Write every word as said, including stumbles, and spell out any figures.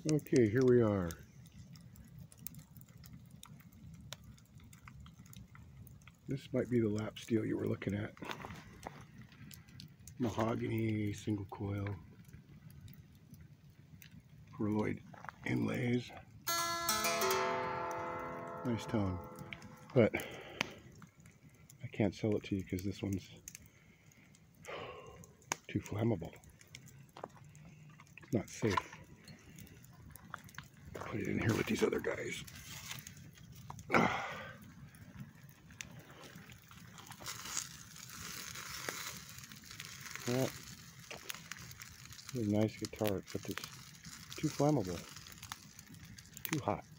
Okay, here we are. This might be the lap steel you were looking at. Mahogany, single coil, pearloid inlays. Nice tone. But I can't sell it to you because this one's too flammable. It's not safe. Put it in here with these other guys. Well, it's a nice guitar, except it's too flammable. It's too hot.